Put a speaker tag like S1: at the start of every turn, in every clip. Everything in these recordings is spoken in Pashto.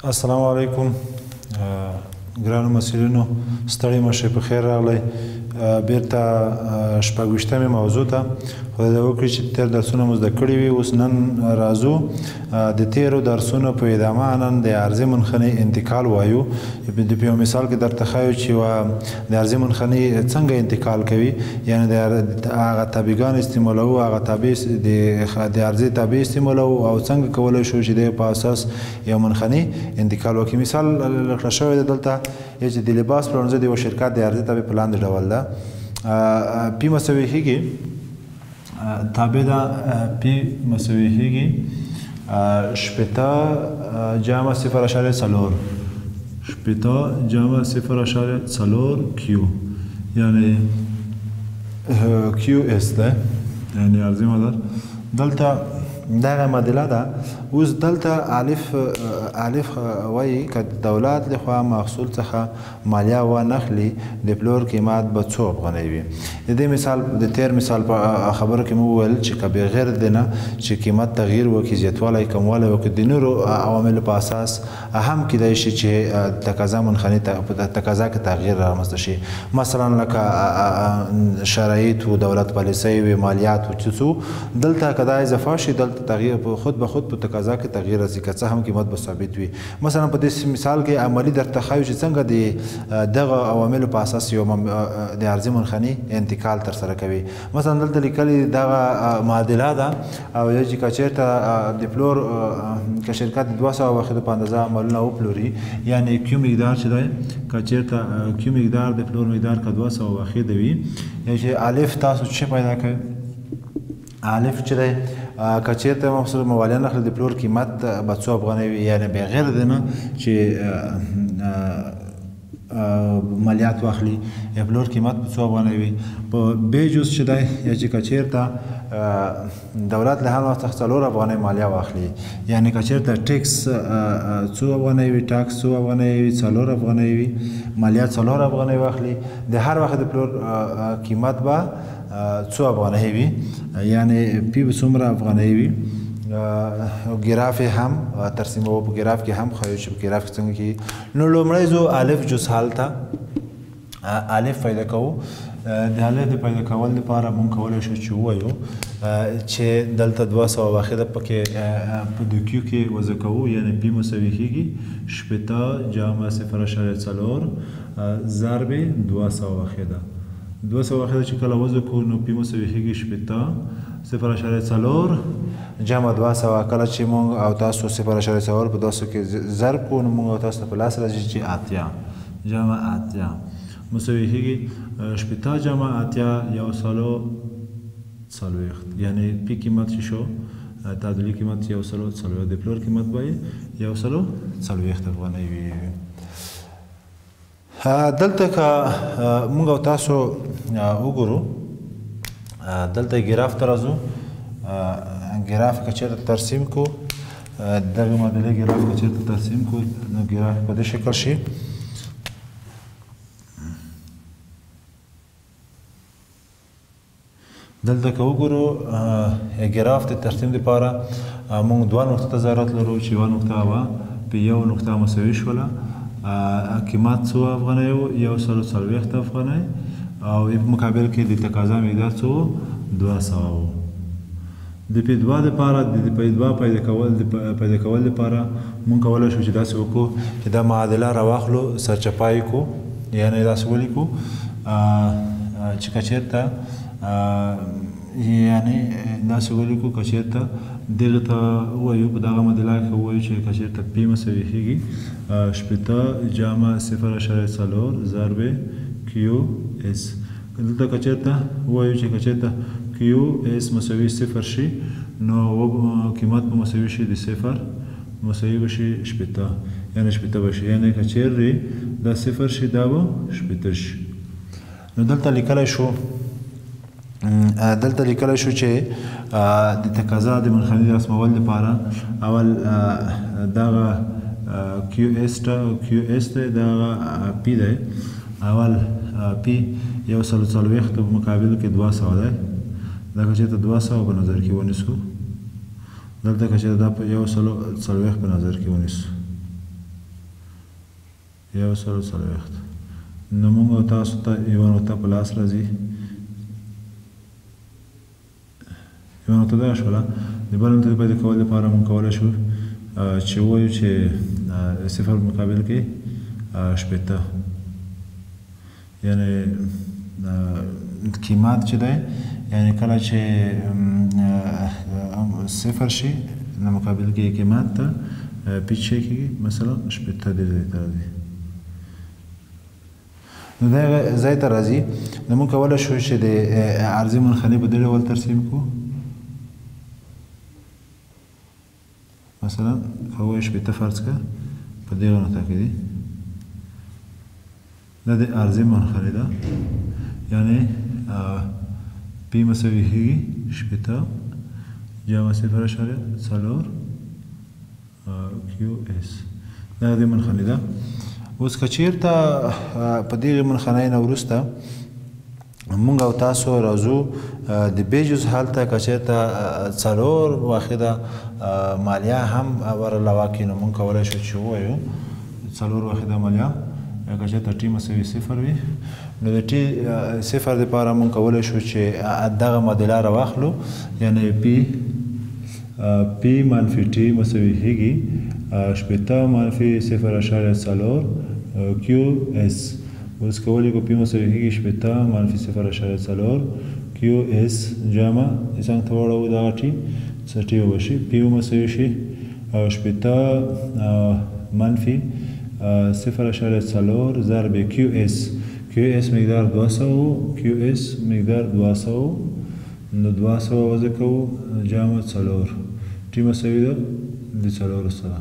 S1: السلام علیکم ګرانو مسؤلینو ستړي مشه په خیر راغلی بیرته شپږویشتمې موضوع ته خدای دې وکړي چې تېر درسونه مو زده کړي وي اوس نن راځو د تېرو درسونو په ادامه نن د عرضي منحني انتقال وایو د په یو مثال کې درته ښایو چې د عرضي منحني څنګه انتقال کوي یعنی د هغه تابعګان استعمالوو هغه تابع د عرضي تابع استعمالوو او څنګه کولی شو چې د په اساس یو منحني انتقال وکړي مثال لکړه شوی دی دلته چې د لباس پلورنځي د یو شرکت د عرضي تابع په لاندې ډول ده پی مساوي کېږي تابع ده پی مساوي کېږي شپېته جمع صفر اشاریه څلور شپېته جمع صفر اشاریه څلور کیو یعنی کیو اس ده یعنی عرضي مدار دلته دغه معادله ده اوس دلته الف وایي که دولت لخوا محصول څخه مالیه وانخلي د پلور قیمت به څو افغانۍ وي د دې مثال د تېر مثال په خبرو کې مو وویل چې که بغیر د نه چې قیمت تغییر وکړي زیاتوالی کموالی وکړي د نورو عواملو په اساس هم کیدای شي چې تقاضا منحني په تقاضا کې تغییر رامنځته شي مثلا لکه شرایط و دولت پالیسۍ وي مالیات و څه دلته که دا اضافه شي دلته تغییر خود به خود په تقاضا کې تغییر راځي که څه هم قیمت به ثابت وي مثلا په دې مثال کې عملي درته ښایو چې څنګه د دغه عواملو په اساس یو د عرضي منحني انتقال ترسره کوي مثلا دلته لیکلي دغه معادله ده او چې که چېرته د پلور که شرکت د 200 واحدو په اندازه عملونه وپلوري یعنی کیو مقدار چې دی که چېرته کیو مقدار د پلور مقدار که 200 واحده وي چې الف تاسو څه پیدا کوئ الف چې دی که چېرته محصول موالیه نخلي د پلور قیمت به څو افغانۍ وي یعنی بغیر د نه چې مالیات واخلي یا پلور قیمت په څو افغانۍ وي په بې جز چې دی یا چې که چېرته دولت له هر وخت څخه 4 افغانۍ مالیه واخلي یعنی که چېرته ټیکس څو افغانۍ وي ټاکس څو افغانۍ وي 4 افغانۍ وي مالیه 4 افغانۍ واخلي د هر وخت د پلور قیمت به څو افغانۍ وي یعنی پی به څومره افغانۍ وي ګراف هم ترسیموو په ګراف کې هم ښایو چې په ګراف کې څنګه کېږي نو لومړی زو الف جز حال ته الف پیدا کوو د الف د پیدا کولو لپاره مونږ کولی شو چې ووایو چې دلته 200 واحده پکې په دو کیو کې وضع کوو یعنی پی مساوي کېږي شپېته جمع صفر اشاریه څلور ضرب 200 واحده 200 واحده چې کله وضع کوو نو پی مساوي کېږي شپېته صفر اشاریه څلور جمع 200 کله چې مونږ او تاسو صفر اشاریه څلور په 200 کې ضرب کوو نو مونږ او تاسو ته په لاس راځي چې اتیا جمع اتیا مساوي کېږي شپېته جمع اتیا یو سلو څلوېښت یعنی پی قیمت چې شو تعادلي قیمت یو سلو څلوېښت د پلور قیمت به یو سلو څلوېښت افغانۍ وي دلته که مونږ او تاسو وګورو دلته ګراف ته راځو ګراف که چېرته ترسیم کو دغه معادلې ګراف که چېرته ترسیم کو نو ګراف په دې شکل شي دلته که وګورو ګراف د ترسیم لپاره مونږ دوه نقطو ته ضرورت لرو چې یوه نقطه وه په یو نقطه مساوي شوله قیمت څو افغانۍ و یو سلو څلوېښت افغانۍ او په مقابل کې د تقاضا مقدار څو 200 و د پی 2 لپاره د پی 2 پیدا کول لپاره مونږ کولی شو چې داسې وکړو چې دا معادله راواخلو سرچپایي کو یعنې داسې ولیکو چې که چېرته یعنې داسې ولیکو که چېرته دغه ته ووایو په دغه معادله کې ووایو چې که چېرته پی مساوي کېږي شپېته جمع صفر اشاریه څلور ضرب کیو اس دلته که چېرته ووایو چې که چېرته کیو اس مساوي صفر شي نو قیمت به مساوي شي د صفر مساوي به شي شپېته یعنې شپېته به شي یعنې که چېرې دا صفر شي دا به شپېته شي نو دلته لیکلی شو چې د تقاضا د منحني رسمولو لپاره اول دغه کیو اس دی دغه پی دی اول پی یو سلو څلوېښت په مقابل کې 200 دی دا که چېرته 200 په نظر کې ونیسو دلته که چېرته دا په یو سلو څلوېښت په نظر کې ونیسو یو سلو څلوېښت. نو موږ او تاسو ته یوه نقطه په لاس راځي. یوه نقطه دغه شوله. د بل نقطې پیدا کولو لپاره موږ کولی شو چې ووایو چې صفر مقابل کې شپېته، یعنې قیمت چې دی یعنې کله چې صفر شي نو مقابل کې قیمت ته پیچ شی کېږي، مثلا شپېته دې ځای ته راځي. نو دغه ځای ته راځي. نو موږ کولی شو چې د عرضي منحني په دې ډول ترسیم کړو. مثلا که ووایو شپېته فرض کړه په دغه نقطه کې دي، دا د عرضي منحني ده، یعنې پی مساوي کېږي شپېته جمع صفر اعشاریه څلور کیو اس. دا د منحني ده. اوس که چېرته په دغې منحنۍ نه وروسته موږ او تاسو راځو د بې جز حال ته، که چېرته څلور واحده مالیه هم ور علاوه کړي نو موږ کولی شو چې ووایو څلور واحده مالیه که چېرته ټي مساوي صفر وي نو د ټي صفر دپاره موږ کولی شو چې دغه معادله راواخلو، یعنې پی منفي ټي مساوي کېږي شپېته منفي صفر اعشاریه څلور کیو اس. اوس کولی کو پی مساوي کېږي شپېته منفي صفر اعشاریه څلور کیو اس جمع څنګه ته واړوو دغه ټي څه ټي وشي پی مساوي شي شپېته منفي صفر اعشاریه څلور ضرب کیو اس. کیو اس مقدار 200 کیو اس مقدار 200 نو 200 وضع کوو جمع څلور ټي مساوي ده د څلورو سره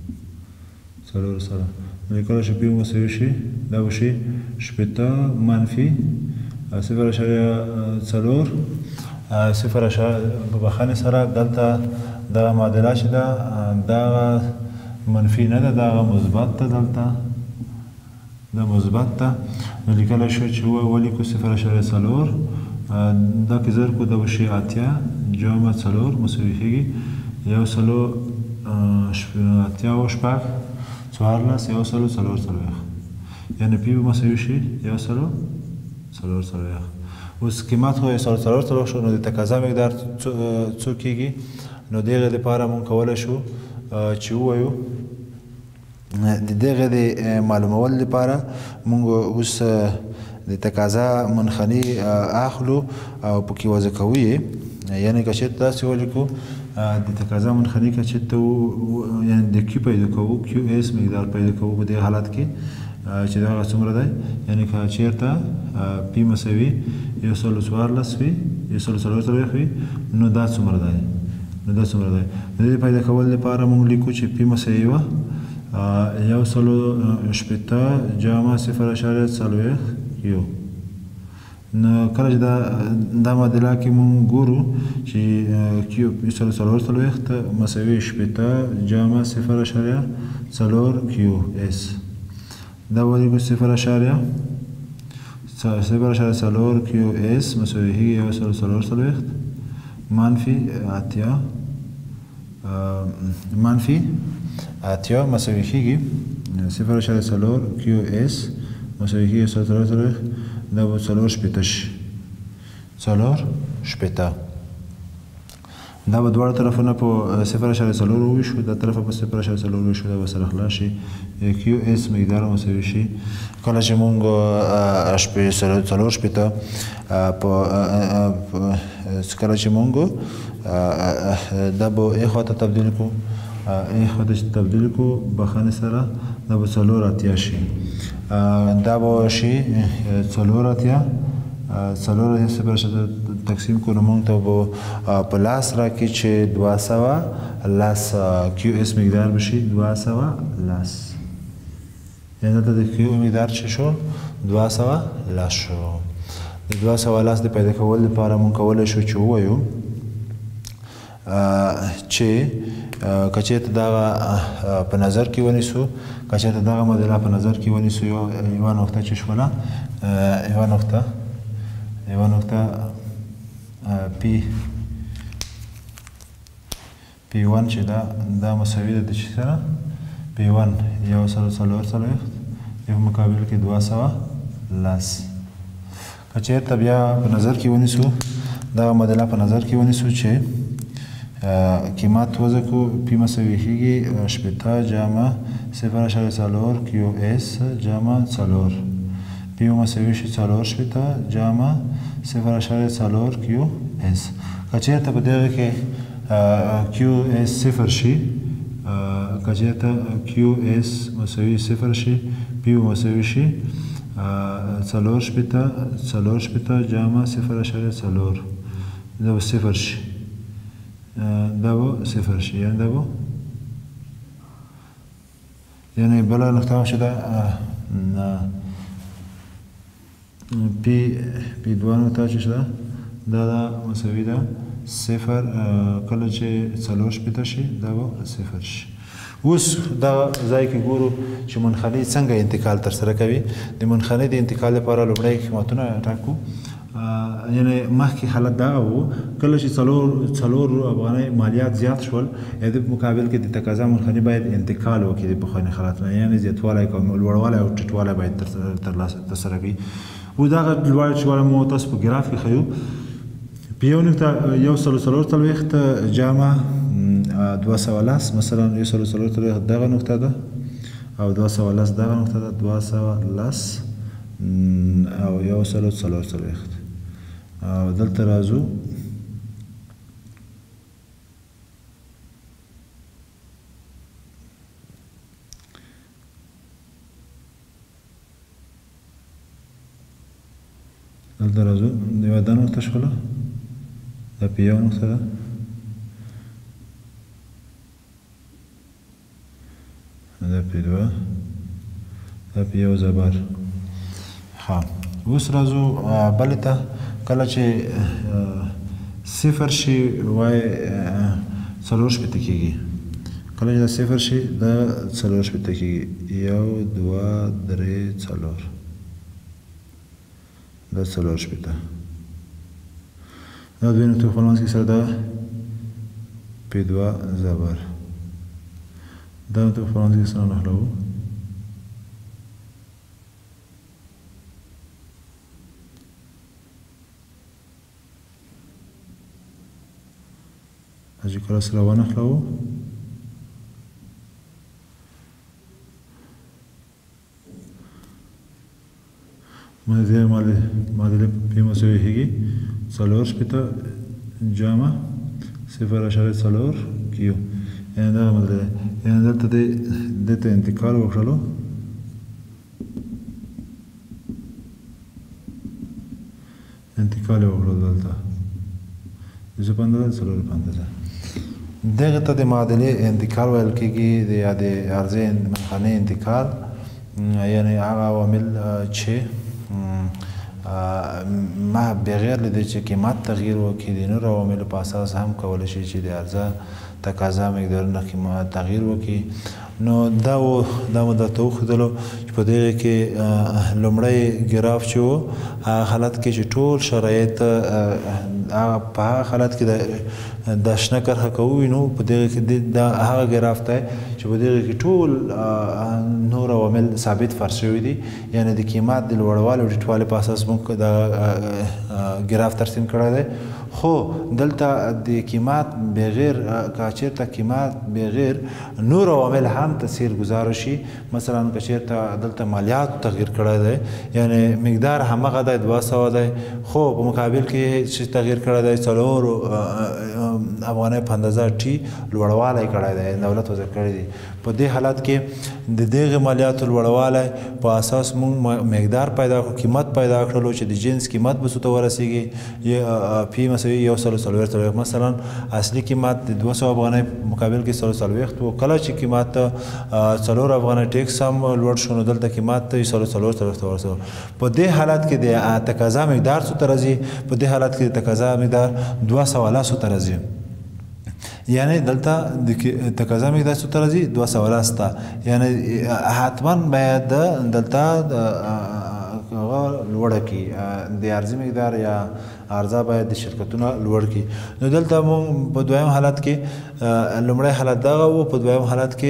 S1: نو کله چې پی مساوي شي دا به شي شپېته منفي صفر اعشاریه څلور صفر اعشاریه په بخښنې سره دلته دغه معادله چې ده دغه منفي نه ده، دغه مثبت ده، دلته دا مثبت ده. نو لیکلی شو چې ولیکو صفر اعشاریه څلور دا که ضرب کړو دا به شي اتیا جمع څلور مساوي کېږي یو سلو اتیا او شپږ څوارلس یو سلو څلور څلوېښت، یعنې پی به مساوي شي یو سلو څلور څلوېښت. اوس قیمت خو یو سلو څلور څلوېښت شو، نو د تقاضا مقدار څو کېږي؟ نو د هغې دپاره موږ کولی شو چې ووایو د دغه د معلومولو لپاره موږ اوس د تقاضا منحني اخلو او پکې وضع کوو یې، یعنې که چېرته داسې ولیکو د تقاضا منحني که چېرته یعنې د کیو پیدا کوو کیو اس مقدار پیدا کوو په دې حالت کې چې دغه څومره دی، یعنې که چېرته پی مساوي یو سلو څوارلس وي یو سلو څلور څلوېښت وي نو دا څومره دی د دې پیدا کولو لپاره موږ لیکو چې پی مساوي وه یو سلو شپېته جمع صفر اعشاریه څلوېښت کیو. نو کله چې دا معادله کې موږ ګورو چې کیو یو سلو څلور څلوېښت مساوي شپېته جمع صفر اعشاریه څلور کیو اس. دا ولیکو صفر اعشاریه څلور کیو اس مساوي کېږي یو سلو څلور څلوېښت منفي اتیا مساوي کېږي صفر اعشاریه څلور کیو اس مساوي کېږي یو سلو څلور څلوېښت دا به څلور شپېته شي دا به دواړه طرفونه په صفر اعشاریه څلور وویشو، دا طرفه په صفر اعشاریه څلور وویشو، دا به سره خلاص شي کیو اس مقدار مساوي شي کله چې موږ څلور شپېته کله چې موږ دا به ای خوا ته تبدیل کړو بخښنې سره دا به څلور اتیا شي دا به شي څلور اتیا صفر اعشاریه تقسیم کړو نو موږ ته به په لاس راکړي چې 210 کیو اس مقدار به شي 210، یعنې دلته د کیو مقدار چې شو 210 شو. د 210 د پیدا کولو لپاره موږ کولی شو چې ووایو چې که چېرته دغه په نظر کې ونیسو که چېرته دغه معادله په نظر کې ونیسو یوه نقطه چې شوله یوه نقطه پی ون چې دا مساوي ده د چې سره پی ون یو سلو څلور څلوېښت په مقابل کې 210. که چېرته بیا په نظر کې ونیسو دغه معادله په نظر کې ونیسو چې قیمت وضع کو پی مساوي کېږي شپېته جمع 0.4 کیو اس جمع 4 پی مساوي شي 4 شپېته جمع 0.4 کیو اس. که چېرته په دغه کې کیو اس صفر شي که چېرته کیو اس مساوي صفر شي پی مساوي شي 4 شپېته جمع 0.4 دا به صفر شي یعنی دا به یعنی بله نقطه هم شده پی دوه نقطه چې شده دا مساوي ده صفر کله چې 4 شپېته شي دا به صفر شي. اوس دا ځای کې ګورو چې منحني څنګه انتقال ترسره کوي. د منحني د انتقال لپاره لومړی قیمتونه ټاکو. یعنی مخکې حالت دا و کله چې څلور افغانۍ مالیات زیات شول د مقابل کې د تقاضا منحني باید انتقال وکړي د پخواني حالت نه یعنی زیاتوالی لوړوالی او ټیټوالی باید ترسره کړي. اوس دغه لوړ ټیټوالی مو تاسو په ګراف کې ښیو په یو نقطه 140 جمع 210 مثلا 140 دغه نقطه ده او 210 دغه نقطه ده 210 او 140 او دلته راځو یوه دا نقطه شوله دا په یو نقطه ده دا په دوه دا په یو زبر. ښه اوس راځو بلې ته کله چې صفر شي وای 4 شپېته کېږي کله چې دا صفر شي دا 4 شپېته کېږي 1 2 3 4 دا 4 شپېته دا دوی نقطې په منځ کې سره دا په دوه زبر دا نقطې په منځ کې سره نښلوو چې کله سره ونښلوو معادلې پی مساوي کېږي 4 شپېته جمع 0.4 کیو یعنې دغه معادله یعنې دلته دې ته انتقال وکړلو انتقال یې وکړلو دلته 215 415 دغه ته د معادلې انتقال ویل کېږي یا د عرضې منحني انتقال یعنې هغه عوامل چې ما بغیر له دې چې قیمت تغییر وکړي د نورو عواملو په اساس هم کولی شي چې د عرضه تقاضا مقدارونه تغییر وکړي. نو دا مو درته وښودلو چې په دغې کې لومړی ګراف چې و هغه حالت کې چې ټول شرایط په هغه حالت کې د شنه کرښه که ووینو په دغې کې دا هغه ګراف دی چې په دغې کې ټول نور عوامل ثابت فرض شوي دي یعنې د قیمت د لوړوالي او ټیټوالي په اساس موږ دا ګراف ترسیم کړی دی. خو دلته د قیمت بغیر که چېرته قیمت بغیر نور عوامل هم تاثیر گذاره شي مثلا که چېرته دلته مالیات تغییر کړی دی یعنې مقدار همغه دی 200 دی خو په مقابل کې چې تغییر کړی دی 4 افغانۍ په اندازه ټي لوړوالی کړی دی دولت وضع کړی دی. په دې حالت کې د دغې مالیاتو لوړوالی په اساس موږ مقدار پیدا کړو قیمت پیدا کړلو چې د جنس قیمت به څو ته ورسېږي پی مساوي 140 مثلا اصلي قیمت د 200 افغانۍ مقابل کې 140 و کله چې قیمت 4 افغانۍ ټیکس هم لوړ شو نو دلته قیمت 140 ورسېږي. په دې حالت کې د تقاضا مقدار څو ته راځي په دې حالت کې د تقاضا مقدار 210 ته راځي یعنی دلته د تقاضا مقدار څو ته راځي 210 ته یعنی حتما باید دلته لوړه کړي د عرضې مقدار یا عرضه باید د شرکتونه لوړ کړي. نو دلته مونږ په دویم حالت کې لومړی حالت دغه و، په دویم حالت کې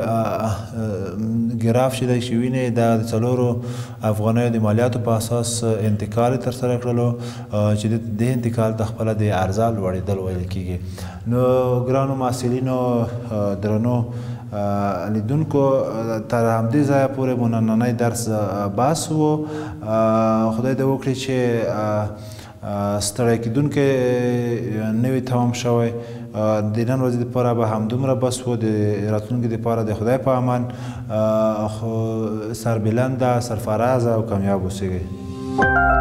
S1: ګراف چې دی چې وینئ دا د 4 افغانیو د مالیاتو په اساس انتقال یې ترسره کړلو چې د انتقال د خپله د عرضه لوړېدل ویل کېږي. نو ګرانو محصلینو درنو لیدونکو تر همدې ځایه پورې مو نننی درس بس و. خدای دې وکړي چې ستړی کېدونکی نه وي تمام شوی. د نن ورځې دپاره به همدومره بس و. د راتلونکي دپاره د خدای په امان سربلنده، سرفرازه او کامیاب اوسئ.